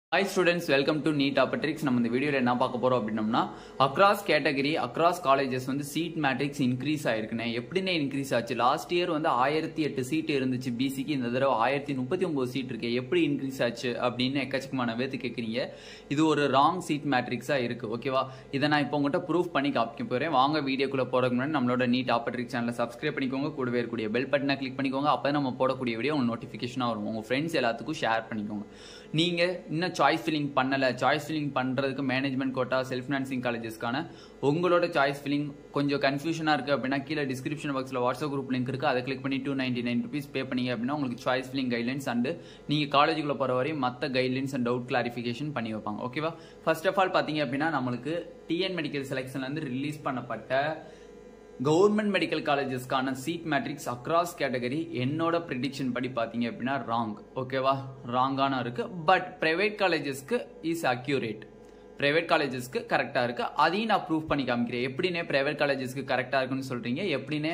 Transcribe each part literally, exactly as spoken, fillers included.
Hi students, welcome to Neet Tricks. நம்ம இந்த வீடியோல என்ன பார்க்க போறோம் அப்படின்னா across category across colleges வந்து seat matrix increase ஆயிருக்குனே எப்படினே increase ஆச்சு லாஸ்ட் இயர் வந்து ஆயிரத்து எட்டு சீட் இருந்துச்சு பிசிக்கு இந்த தடவை ஆயிரத்து முப்பத்தி ஒன்பது சீட் இருக்கு எப்படி increase ஆச்சு அப்படினு எக்கச்சக்கமான வேத்து கேக்குறீங்க இது ஒரு wrong seat matrixா இருக்கு ஓகேவா இத நான் இப்போ உங்ககிட்ட ப்ரூஃப் பண்ணி காமிக்க போறேன் வாங்க வீடியோக்குள்ள போறதுக்கு முன்னாடி நம்மளோட Neet Tricks சேனலை சப்ஸ்கிரைப் பண்ணிக்கோங்க கூடவே இருக்கக்கூடிய பெல் பட்டனை கிளிக் பண்ணிக்கோங்க அப்பதான் நம்ம போடக்கூடிய வீடியோ உங்களுக்கு நோட்டிஃபிகேஷனா வரும் உங்க फ्रेंड्स எல்லாத்துக்கும் ஷேர் பண்ணிக்கோங்க நீங்க இன்னும் சாய்ஸ் ஃபில்லிங் பண்ணல சாய்ஸ் ஃபில்லிங் பண்றதுக்கு மேனேஜ்மென்ட் கோட்டா செல்ஃப் ஃபைனான்சிங் காலேஜஸ்க்கான உங்களோட சாய்ஸ் ஃபில்லிங் கொஞ்சம் கன்ஃபியூஷனா இருக்கு அப்படினா கீழ டிஸ்கிரிப்ஷன் பாக்ஸ்ல வாட்ஸ்அப் குரூப் லிங்க் இருக்கு அதை கிளிக் பண்ணி two ninety-nine rupees பே பண்ணீங்க அப்படினா உங்களுக்கு சாய்ஸ் ஃபில்லிங் கைட்லைன்ஸ் அண்ட் நீங்க காலேஜுக்குள்ள போற வரை மத்த கைட்லைன்ஸ் அண்ட் டவுட் கிளாரிஃபிகேஷன் பண்ணி வைப்பாங்க ஓகேவா ஃபர்ஸ்ட் ஆஃப் ஆல் பாத்தீங்க அப்படினா நமக்கு டிஎன் மெடிக்கல் செலக்ஷன்ல இருந்து ரிலீஸ் பண்ணப்பட்ட Government medical colleges கான seat matrix across category என்னோட prediction படி பாத்தீங்க அப்படினா wrong ஓகேவா wrong-ஆன இருக்கு பட் private collegesக்கு is accurate private collegesக்கு கரெக்ட்டா இருக்கு அதையும் நான் ப்ரூஃப் பண்ணி காமிக்கிறேன் எப்படினே private collegesக்கு கரெக்ட்டா இருக்குன்னு சொல்றீங்க எப்படினே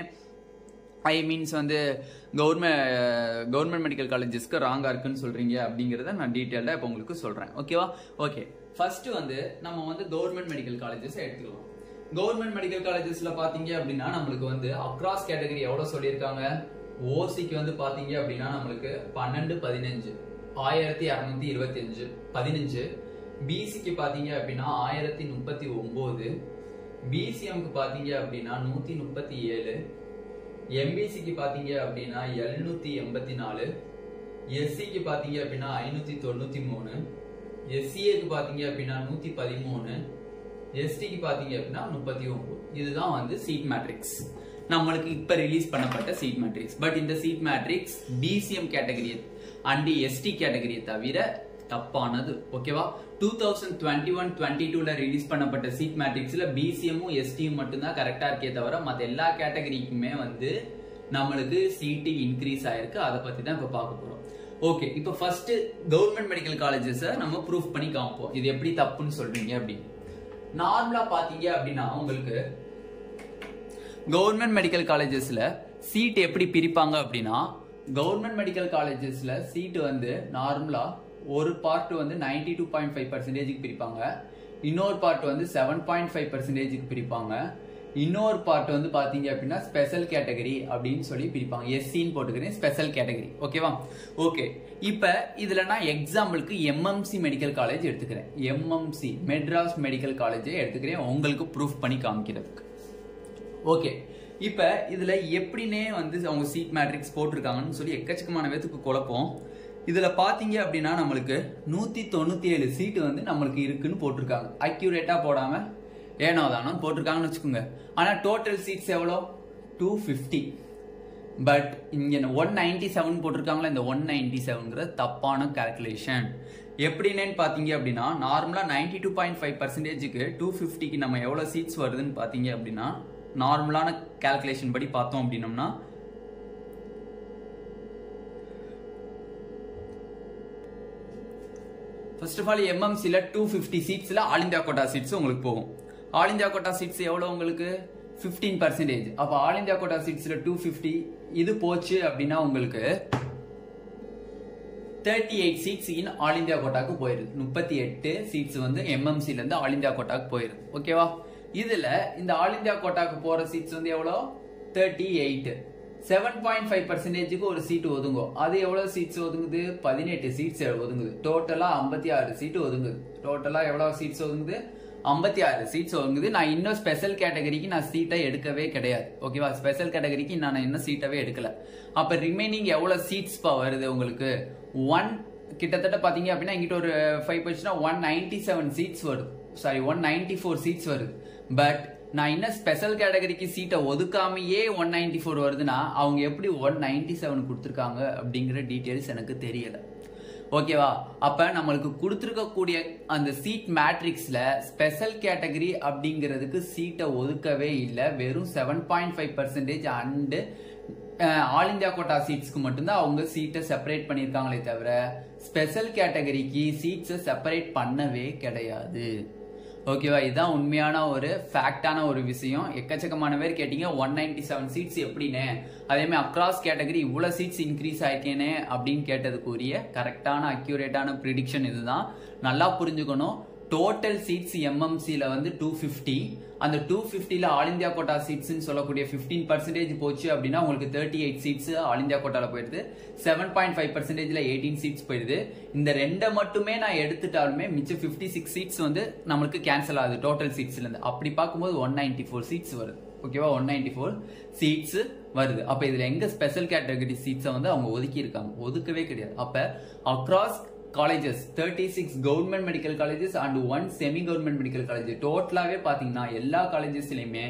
ஐ மீன்ஸ் வந்து கவர்மெண்ட் கவர்மெண்ட் மெடிக்கல் காலேஜஸ்க்கு ராங்கா இருக்குன்னு சொல்றீங்க அப்படிங்கறத நான் டீடைலா இப்போ உங்களுக்கு சொல்றேன் ஓகேவா ஓகே ஃபர்ஸ்ட் வந்து நம்ம வந்து கவர்மெண்ட் மெடிக்கல் காலேஜஸ் எடுத்துக்கலாம் கவர்மெண்ட் மெடிக்கல் காலேஜஸ்ல பாத்தீங்க அப்படின்னா நம்மளுக்கு வந்து அக்ராஸ் கேட்டகரி எவ்வளவு சொல்லியிருக்காங்க ஓசிக்கு வந்து பாத்தீங்க அப்படின்னா நம்மளுக்கு பன்னெண்டு பதினஞ்சு ஆயிரத்தி அறுநூத்தி இருபத்தி அஞ்சு பதினஞ்சு பிசிக்கு பாத்தீங்க அப்படின்னா ஆயிரத்தி முப்பத்தி ஒன்பது பிசிஎம்க்கு பாத்தீங்க அப்படின்னா நூத்தி முப்பத்தி ஏழு எம்பிசிக்கு பாத்தீங்க அப்படின்னா எழுநூத்தி எண்பத்தி நாலு எஸ்சிக்கு பாத்தீங்க அப்படின்னா ஐநூத்தி தொண்ணூத்தி மூணு எஸ்சிஏக்கு பாத்தீங்க அப்படின்னா நூத்தி பதிமூணு எஸ்டிக்கு பாத்தீங்க அப்படின்னா முப்பத்தி ஒன்பது இதுதான் வந்து சீட் மேட்ரிக்ஸ் நம்மளுக்கு இப்ப ரிலீஸ் பண்ணப்பட்ட சீட் மேட்ரிக்ஸ் பட் இந்த seat matrix BCM category and ST கேட்டகரியை தவிர தப்பானது ஓகேவா two thousand twenty one twenty டூல ரிலீஸ் பண்ணப்பட்ட சீட் மேட்ரிக்ஸ்ல பிசிஎம்மும் எஸ்டியும் மட்டும்தான் கரெக்டா இருக்கே தவிர மத்த எல்லா கேட்டகரிக்குமே வந்து நம்மளுக்கு சீட்டு இன்க்ரீஸ் ஆயிருக்கு அதை பத்தி தான் இப்ப பார்க்க போறோம் ஓகே இப்ப ஃபர்ஸ்ட் கவர்மெண்ட் மெடிக்கல் காலேஜஸ் நம்ம ப்ரூஃப் பண்ணி காமிப்போம் இது எப்படி தப்புன்னு சொல்றீங்க அப்படின்னு நார்மலா பாத்தீங்க அப்படின்னா உங்களுக்கு கவர்மெண்ட் மெடிக்கல் காலேஜஸ்ல சீட் எப்படி பிரிப்பாங்க அப்படின்னா கவர்மெண்ட் மெடிக்கல் காலேஜஸ்ல சீட் வந்து நார்மலா ஒரு பார்ட் வந்து நைன்டி டூ பாயிண்ட் ஃபைவ் பர்சன்டேஜுக்கு பிரிப்பாங்க இன்னொரு பார்ட் வந்து செவன் பாயிண்ட் ஃபைவ் பர்சன்டேஜுக்கு பிரிப்பாங்க இன்னொரு பார்ட் வந்து பாத்தீங்க அப்படின்னா ஸ்பெஷல் கேட்டகரி அப்படின்னு சொல்லி பிரிப்பாங்க எஸ்சின்னு போட்டுக்கிறேன் ஸ்பெஷல் கேட்டகரி ஓகேவா ஓகே இப்ப இதுல நான் எக்ஸாம்பிளுக்கு எம்எம்சி மெடிக்கல் காலேஜ் எடுத்துக்கிறேன் எம்எம்சி மெட்ராஸ் மெடிக்கல் காலேஜ் எடுத்துக்கிறேன் உங்களுக்கு ப்ரூஃப் பண்ணி காமிக்கிறதுக்கு ஓகே இப்ப இதுல எப்படினே வந்து அவங்க சீட் மேட்ரிக்ஸ் போட்டிருக்காங்கன்னு சொல்லி எக்கச்சக்கமான பேத்துக்கு குழப்பம் இதுல பாத்தீங்க அப்படின்னா நம்மளுக்கு நூத்தி தொண்ணூத்தி ஏழு சீட்டு வந்து நம்மளுக்கு இருக்குன்னு போட்டிருக்காங்க அக்யூரேட்டா போடாம ஏனோ தானோ போட்டிருக்காங்கன்னு வச்சுக்கோங்க ஆனா டோட்டல் சீட்ஸ் எவ்வளோ டூ பிப்டி பட் இங்க ஒன் நைன்டி செவன் போட்டிருக்காங்களா இந்த ஒன் நைன்டி செவன்ங்கிறது தப்பான கால்குலேஷன் எப்படின்னு பாத்தீங்க அப்படின்னா நார்மலா நைன்டி டூ பாயிண்ட் ஃபைவ் பர்சன்டேஜுக்கு டூ பிப்டிக்கு நம்ம எவ்வளவு சீட்ஸ் வருதுன்னு பாத்தீங்க அப்படின்னா நார்மலான கால்குலேஷன் படி பார்த்தோம் அப்படின்னம்னா ஃபர்ஸ்ட் ஆஃப் ஆல் எம்எம்சில டூ பிப்டி சீட்ஸ்ல ஆல் இந்தியா கோட்டா சீட்ஸ் உங்களுக்கு போகும் ஆல் இந்தியா கோட்டா சீட்ஸ் எவ்வளவு உங்களுக்கு பிப்டீன் பர்சன்டேஜ் அப்ப ஆல் இந்தியா கோட்டா சீட்ஸ்ல டூ பிப்டி இது போச்சு அப்படின்னா உங்களுக்கு thirty eight seats in all India கோட்டாக்கு போயிருது முப்பத்தி எட்டு சீட்ஸ் வந்து எம்எம்சில இருந்து ஆல் இந்தியா கோட்டாக்கு போயிருது ஓகேவா இதுல இந்த ஆல் இந்தியா கோட்டாக்கு போற சீட்ஸ் வந்து எவ்வளவு thirty eight seven point five பர்சன்டேஜுக்கு ஒரு சீட் ஒதுங்கும் அது எவ்வளவு சீட்ஸ் ஒதுங்குது பதினெட்டு சீட்ஸ் ஒதுங்குது டோட்டலா ஐம்பத்தி ஆறு சீட் ஒதுங்குது டோட்டலா எவ்வளவு சீட்ஸ் ஒதுங்குது ஐம்பத்தி ஆறு சீட்ஸ் ஒதுங்குது நான் இன்னும் ஸ்பெஷல் கேட்டகரிக்கு நான் சீட்டை எடுக்கவே கிடையாது ஓகேவா ஸ்பெஷல் கேட்டகரிக்கு நான் இன்னும் சீட்டவே எடுக்கல அப்ப ரிமைனிங் எவ்வளவு சீட்ஸ் பா வருது உங்களுக்கு ஒன் கிட்டத்தட்ட பாத்தீங்க அப்படின்னா இங்கிட்ட ஒரு ஃபைவ் போச்சுன்னா ஒன் நைன்டி செவன் சீட்ஸ் வருது sorry one ninety four seats வருது பட் நான் இன்னும் ஸ்பெஷல் கேட்டகரிக்கு சீட்டை ஒதுக்காமையே ஒன் நைன்டி ஃபோர் வருதுன்னா அவங்க எப்படி ஒன் நைன்டி செவன் கொடுத்துருக்காங்க அப்படிங்கிற டீட்டெயில்ஸ் எனக்கு தெரியல ஓகேவா அப்ப நம்மளுக்கு கொடுத்துருக்கக்கூடிய அந்த சீட் மேட்ரிக்ஸ்ல ஸ்பெஷல் கேட்டகரி அப்படிங்கிறதுக்கு சீட்டை ஒதுக்கவே இல்லை வெறும் seven point five percentage and all India quota சீட்ஸ்க்கு மட்டும்தான் அவங்க சீட்டை செப்பரேட் பண்ணியிருக்காங்களே தவிர ஸ்பெஷல் கேட்டகரிக்கு சீட்ஸை செப்பரேட் பண்ணவே கிடையாது ஓகேவா, இதுதான் உண்மையான ஒரு ஃபேக்டான ஒரு விஷயம். எக்கச்சக்கமான பேர் கேட்டீங்க ஒன் நைன்டி செவன் சீட்ஸ் எப்படின்னு, அதே மாதிரி அக்ராஸ் கேட்டகரி இவ்வளவு சீட்ஸ் இன்க்ரீஸ் ஆயிருக்கேனே அப்படின்னு கேட்டதுக்குரிய கரெக்டான அக்யூரேட்டான ப்ரிடிக்ஷன் இதுதான். நல்லா புரிஞ்சுக்கணும். டோட்டல் சீட்ஸ் எம்எம்சில வந்து டூ பிப்டி, அந்த டூ பிப்டில ஆல் இந்தியா கோட்டா சீட்ஸ் சொல்லக்கூடிய பிப்டீன் பர்சன்டேஜ் போச்சு அப்படின்னா உங்களுக்கு thirty eight seats all India கோட்டால போயிடுது. செவன் பாயிண்ட் ஃபைவ் பர்சன்டேஜ்ல எயிட்டீன் சீட்ஸ் போயிடுது. இந்த ரெண்டை மட்டுமே நான் எடுத்துட்டாலுமே மிச்சம் பிப்டி சிக்ஸ் சீட்ஸ் வந்து நம்மளுக்கு கேன்சல் ஆகுது டோட்டல் சீட்ஸ்ல இருந்து. அப்படி பார்க்கும்போது ஒன் நைன்டி ஃபோர் சீட்ஸ் வருது. ஓகேவா, ஒன் நைன்டி ஃபோர் சீட்ஸ் வருது. அப்ப இதுல எங்க ஸ்பெஷல் கேட்டகரி சீட்ஸை வந்து அவங்க ஒதுக்கி இருக்காங்க? ஒதுக்கவே கிடையாது. அப்ப across colleges thirty-six government medical colleges and one semi government medical college டோட்டலாவே பாத்தீங்கன்னா எல்லா காலேஜஸ்லயுமே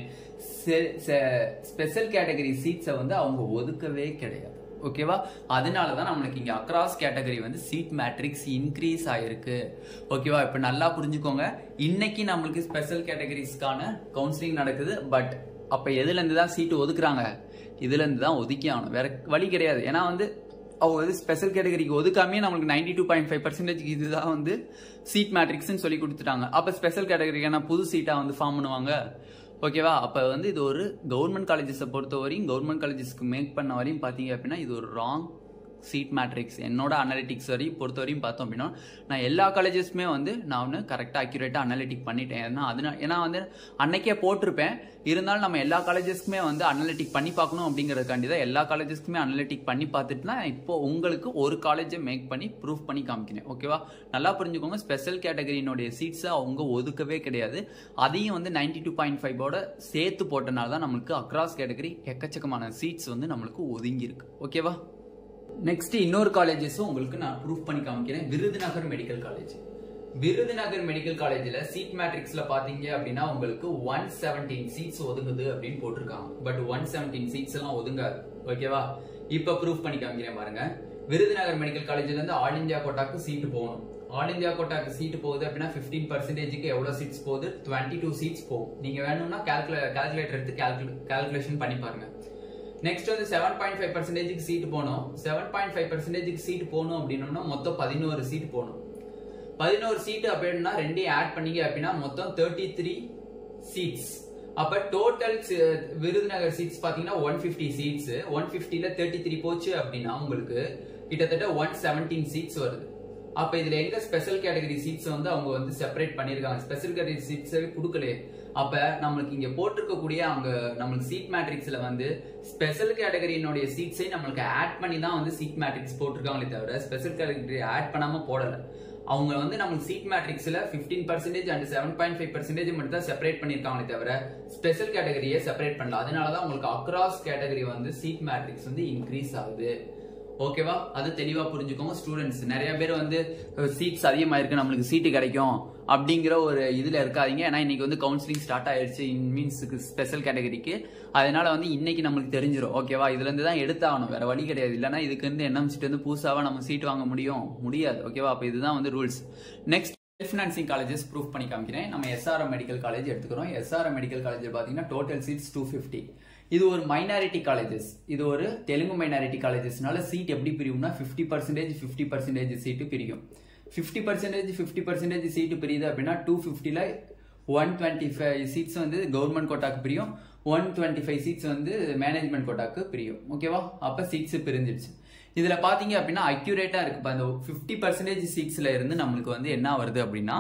ஸ்பெஷல் கேட்டகரி சீட்ஸை வந்து அவங்க ஒதுக்கவே கிடையாது. ஓகேவா, அதனாலதான் நம்மளுக்கு இங்க அக்ராஸ் கேட்டகரி வந்து சீட் மேட்ரிக்ஸ் இன்க்ரீஸ் ஆயிருக்கு. ஓகேவா, இப்ப நல்லா புரிஞ்சுக்கோங்க. இன்னைக்கு நம்மளுக்கு ஸ்பெஷல் கேட்டகரிஸ்க்கான கவுன்சிலிங் நடக்குது. பட் அப்ப எதுல இருந்து தான் சீட் ஒதுக்குறாங்க? இதுல இருந்து தான் ஒதுக்கி ஆகணும், வேற வழி கிடையாது. ஏன்னா வந்து அவங்க வந்து ஸ்பெஷல் கேட்டகரிக்கு ஒதுக்காமே நம்மளுக்கு ninety two point five percentage இதுதான் வந்து சீட் மேட்ரிக்ஸ் சொல்லி கொடுத்துட்டாங்க. அப்ப ஸ்பெஷல் கேட்டகரிக்கான புது சீட்டா வந்து ஃபார்ம் பண்ணுவாங்க. ஓகேவா, அப்ப வந்து இது ஒரு கவர்மெண்ட் காலேஜஸை பொறுத்த வரையும், கவர்மெண்ட் காலேஜஸ்க்கு மேக் பண்ண வரையும் பாத்தீங்க அப்படின்னா இது ஒரு ராங் சீட் மேட்ரிக்ஸ். என்னோட அனாலிட்டிக்ஸ் வரையும் பொறுத்த வரையும் பார்த்தோம் அப்படின்னா நான் எல்லா காலேஜஸ்மே வந்து நான் வந்து கரெக்டாக அக்யூரேட்டாக அனாலிட்டிக் பண்ணிட்டேன். ஏன்னா அதனால ஏன்னா வந்து அன்னைக்கே போட்டிருப்பேன். இருந்தாலும் நம்ம எல்லா காலேஜஸ்க்குமே வந்து அனாலிட்டிக் பண்ணி பார்க்கணும் அப்படிங்கிறதுக்காண்டி தான் எல்லா காலேஜஸ்க்குமே அனாலிட்டிக் பண்ணி பார்த்துட்டுனா இப்போ உங்களுக்கு ஒரு காலேஜை மேக் பண்ணி ப்ரூஃப் பண்ணி காமிக்கிறேன். ஓகேவா, நல்லா புரிஞ்சுக்கோங்க. ஸ்பெஷல் கேட்டகரியினுடைய சீட்ஸை அவங்க ஒதுக்கவே கிடையாது. அதையும் வந்து நைன்டி டூ பாயிண்ட் ஃபைவோட சேர்த்து போட்டனால தான் நம்மளுக்கு அக்ராஸ் கேட்டகரி எக்கச்சக்கமான சீட்ஸ் வந்து நம்மளுக்கு ஒதுங்கி இருக்கு. ஓகேவா, நெக்ஸ்ட் இன்னொரு காலேஜஸும் உங்களுக்கு நான் ப்ரூஃப் பண்ணி காமிக்கிறேன். Virudhunagar medical college. Virudhunagar medical காலேஜ்ல சீட் மேட்ரிக்ஸ்ல பாத்தீங்க அப்படின்னா உங்களுக்கு ஒன் செவன்டீன் சீட்ஸ் ஒதுங்குது அப்படின்னு போட்டிருக்காங்க. பட் ஒன் செவன்டீன் சீட்ஸ் எல்லாம் ஒதுங்காது. ஓகேவா, இப்ப ப்ரூஃப் பண்ணி காமிக்கிறேன் பாருங்க. விருதுநகர் மெடிக்கல் காலேஜ்ல இருந்து ஆல் இந்தியா கோட்டாக்கு சீட்டு போகணும். ஆல் இந்தியா கோட்டாக்கு சீட்டு போகுது அப்படின்னா பிப்டீன் பர்சன்டேஜுக்கு எவ்வளவு சீட்ஸ் போகுது? டுவெண்ட்டி டூ சீட்ஸ் போகும். நீங்க வேணும்னா கால்குலேட்டர் எடுத்து கால்குலேஷன் பண்ணி பாருங்க. நெக்ஸ்ட் வந்து செவன் பாயிண்ட் ஃபைவ் பர்சன்டேஜுக்கு சீட் போகணும். செவன் பாயிண்ட் ஃபைவ் பர்சன்டேஜுக்கு சீட் போகணும் அப்படின்னா மொத்தம் பதினோரு சீட் போகணும். பதினோரு சீட் அப்படின்னா ரெண்டையும் ஆட் பண்ணீங்க அப்படின்னா மொத்தம் தேர்ட்டி த்ரீ சீட்ஸ். அப்ப டோட்டல் விருதுநகர் சீட்ஸ் பாத்தீங்கன்னா ஒன் பிப்டி சீட்ஸ். ஒன் பிப்டில தேர்ட்டி த்ரீ போச்சு அப்படின்னா உங்களுக்கு கிட்டத்தட்ட ஒன் செவன்டீன் சீட்ஸ் வருது. அப்ப இதுல எங்க ஸ்பெஷல் கேட்டகரி சீட்ஸ் வந்து அவங்க வந்து செப்பரேட் பண்ணிருக்காங்க? ஸ்பெஷல் கேட்டகரி சீட்ஸ் கொடுக்கலையே. அப்ப நம்மளுக்கு இங்க போட்டிருக்கக்கூடிய அவங்க நம்மளுக்கு சீட் மேட்ரிக்ஸ்ல வந்து ஸ்பெஷல் கேட்டகரியினுடைய சீட்ஸை நம்மளுக்கு ஆட் பண்ணி தான் வந்து சீட் மேட்ரிக்ஸ் போட்டிருக்காங்களே தவிர ஸ்பெஷல் கேட்டகரி ஆட் பண்ணாம போடல. அவங்க வந்து நம்மளுக்கு சீட் மேட்ரிக்ஸ்ல fifteen percentage and seven point five percentage மட்டும் தான் செப்பரேட் பண்ணிருக்காங்களே தவிர ஸ்பெஷல் கேட்டகரியை செப்பரேட் பண்ணல. அதனாலதான் உங்களுக்கு அக்ராஸ் கேட்டகரி வந்து சீட் மேட்ரிக்ஸ் வந்து இன்க்ரீஸ் ஆகுது. ஓகேவா, அது தெளிவா புரிஞ்சுக்கோங்க ஸ்டூடெண்ட்ஸ். நிறைய பேர் வந்து சீட்ஸ் அதிகமா இருக்கு, நம்மளுக்கு சீட்டு கிடைக்கும் அப்படிங்கிற ஒரு இதுல இருக்காதீங்க. ஏன்னா இன்னைக்கு வந்து கவுன்சிலிங் ஸ்டார்ட் ஆயிடுச்சு மீன்ஸ் ஸ்பெஷல் கேட்டகரிக்கு. அதனால வந்து இன்னைக்கு நம்மளுக்கு தெரிஞ்சிடும். ஓகேவா, இதுல இருந்து தான் எடுத்தாகணும், வேற வழி கிடையாது. இல்லைன்னா இதுக்கு வந்து என்எம் சீட் வந்து புதுசாவா நம்ம சீட் வாங்க முடியும் முடியாது. ஓகேவா, அப்ப இதுதான் வந்து rules. Next self financing colleges proof பண்ணி காமிக்கிறேன். நம்ம எஸ்ஆர்எம் மெடிக்கல் காலேஜ் எடுத்துக்கிறோம். எஸ்ஆர்எம் மெடிக்கல் காலேஜ் பாத்தீங்கன்னா டோட்டல் சீட்ஸ் டூ பிப்டி. இது ஒரு மைனாரிட்டி காலேஜஸ். இது ஒரு தெலுங்கு மைனாரிட்டி காலேஜஸ்னால சீட் எப்படி பிரியும்னா fifty percentage fifty percentage seat பிரியும். Fifty percentage fifty percentage seat பிரியுது அப்படின்னா டூ பிப்டில ஒன் டுவெண்ட்டி ஃபைவ் சீட்ஸ் வந்து கவர்மெண்ட் கோட்டாக்கு பிரியும், ஒன் டுவெண்ட்டி ஃபைவ் சீட்ஸ் வந்து மேனேஜ்மெண்ட் கோட்டாக்கு பிரியும். ஓகேவா, அப்ப சீட்ஸ் பிரிஞ்சிடுச்சு. இதுல பாத்தீங்க அப்படின்னா அக்யூரேட்டா இருக்கு. அந்த பிப்டி பர்சன்டேஜ் சீட்ஸ்ல இருந்து நம்மளுக்கு வந்து என்ன வருது அப்படின்னா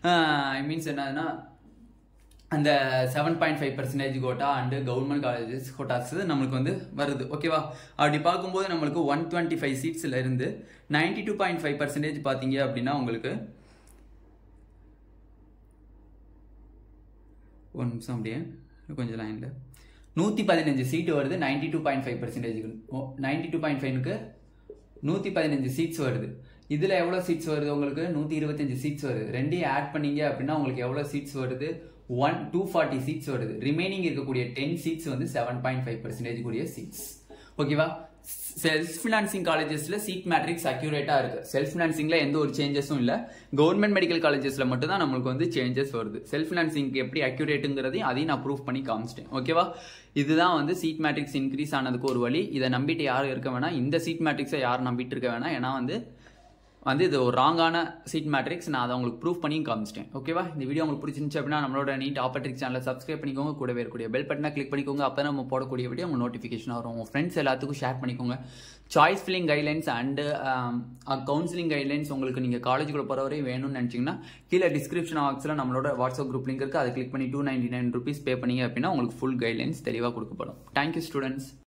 ஐ மீன்ஸ் என்னன்னா அந்த seven point five percentage quota and government colleges quotas நம்மளுக்கு வந்து வருது. ஓகேவா, அப்படி பார்க்கும்போது நம்மளுக்கு ஒன் டுவெண்ட்டி ஃபைவ் சீட்ஸ்ல இருந்து ninety two point five percentage பாத்தீங்க அப்படின்னா உங்களுக்கு ஒரு நிமிஷம் அப்படியே கொஞ்சம் லைன்ல நூத்தி பதினஞ்சு சீட்டு வருது. Ninety two point five percentage ninety two point ஃபைவ்க்கு நூத்தி பதினஞ்சு சீட்ஸ் வருது. இதுல எவ்வளவு சீட்ஸ் வருது? உங்களுக்கு நூத்தி இருபத்தஞ்சு சீட்ஸ் வருது. ரெண்டையும் ஆட் பண்ணீங்க அப்படின்னா உங்களுக்கு எவ்வளவு சீட்ஸ் வருது? ஒன் டூ ஃபார்ட்டி சீட்ஸ் வருது. ரிமைனிங் இருக்கக்கூடிய டென் சீட்ஸ் வந்து செவன் பாயிண்ட் ஃபைவ் பர்சன்டேஜ் கூடிய சீட்ஸ். ஓகேவா, செல்ஃப் பினான்சிங் காலேஜஸ்ல சீட் மேட்ரிக்ஸ் அக்யூரேட்டா இருக்கு. செல்ஃப் பினான்சிங்ல எந்த ஒரு சேஞ்சஸும் இல்ல. கவர்மெண்ட் மெடிக்கல் காலேஜஸ்ல மட்டும் தான் நம்மளுக்கு வந்து சேஞ்சஸ் வருது. செல்ஃப் பினான்சிங்க்கு எப்படி அக்யூரேட்டுங்கிறதையும் அதையும் நான் ப்ரூஃப் பண்ணி காமிச்சிட்டேன். ஓகேவா, இதுதான் வந்து சீட் மேட்ரிக்ஸ் இன்க்ரீஸ் ஆனதுக்கு ஒரு வழி. இதை நம்பிட்டு யாரும் இருக்க வேணாம். இந்த சீட் மேட்ரிக்ஸை யாரும் நம்பிட்டு இருக்க வேணாம். ஏன்னா வந்து வந்து இது ஒரு ராங்கான சீட் மேட்ரிக்ஸ். நான் அதை உங்களுக்கு ப்ரூவ் பண்ணி காமிச்சிட்டேன். ஓகேவா? இந்த வீடியோ உங்களுக்கு பிடிச்சிருந்துச்சு அப்படின்னா நம்மளோட நீட் ஆப்பர்ட்ரிக்ஸ் சேனலை சப்ஸ்கிரைப் பண்ணிக்கோங்க. கூடவே இருக்கக்கூடிய பெல் பட்டனை கிளிக் பண்ணிக்கோங்க. அப்போ நம்ம போடக்கூடிய வீடியோ உங்கள் நோட்டிஃபிகேஷன் வரும். உங்கள் ஃப்ரெண்ட்ஸ் எல்லாத்துக்கும் ஷேர் பண்ணிக்கோங்க. Choice filling guidelines and counselling guidelines உங்களுக்கு நீங்கள் காலேஜுக்குள்ள போகிறவரை வேணும்னு நினச்சிங்கன்னா கீழே டிஸ்கிரிப்ஷன் பாக்ஸில் நம்மளோட வாட்ஸ்அப் குரூப் லிங்க் இருக்குது. அதை கிளிக் பண்ணி two ninety nine rupees pay பண்ணிங்க அப்படின்னா உங்களுக்கு ஃபுல் கைட்லைன்ஸ் தெளிவாக கொடுக்கப்படும். Thank you students.